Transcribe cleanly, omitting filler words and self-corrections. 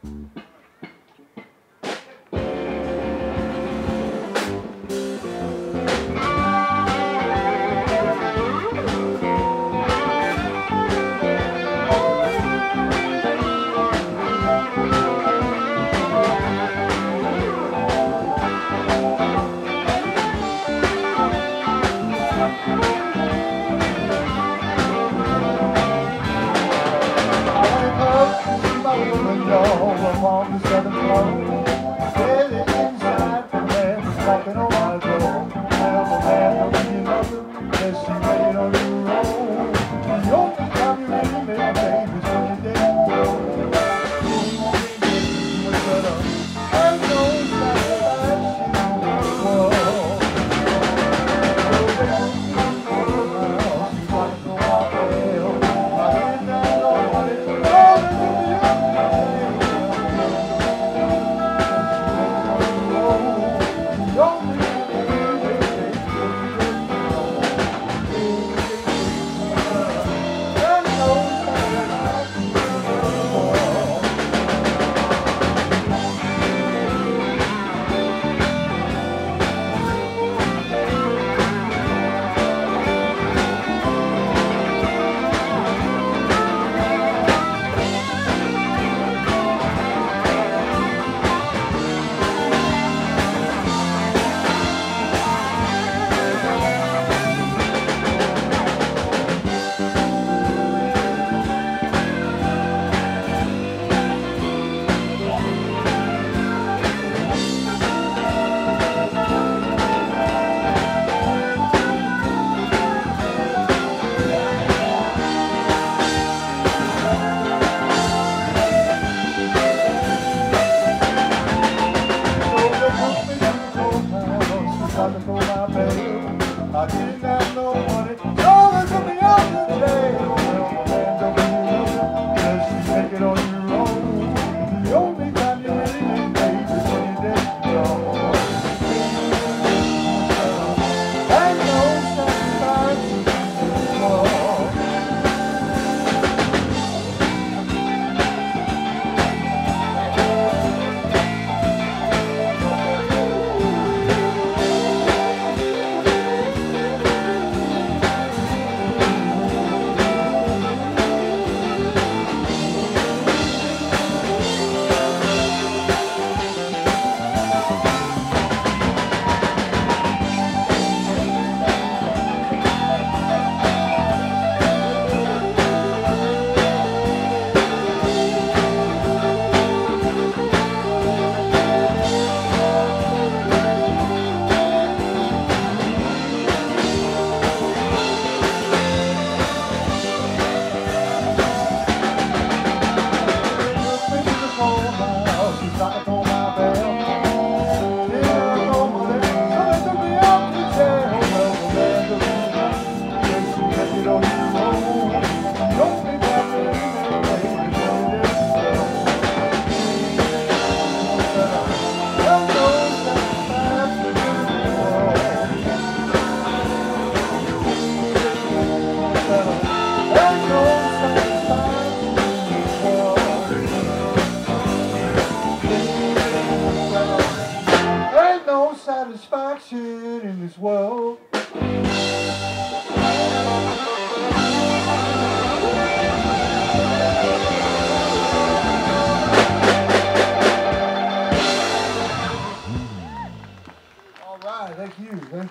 On the seventh floor, sailing inside from there, knocking on my door. Well, the man don't need nothing, unless you made on your own. The only time you really make a baby is when you didn't go. But I know satisfaction in this world. So they took me to the house, she's like no hotel. I didn't know what it was. I did not know what it was to be out the jail. Well, man, don't you just take it on your own. The only time you really make babies is when you didn't know. And no satisfaction in this world. Satisfaction in this world. All right, thank you.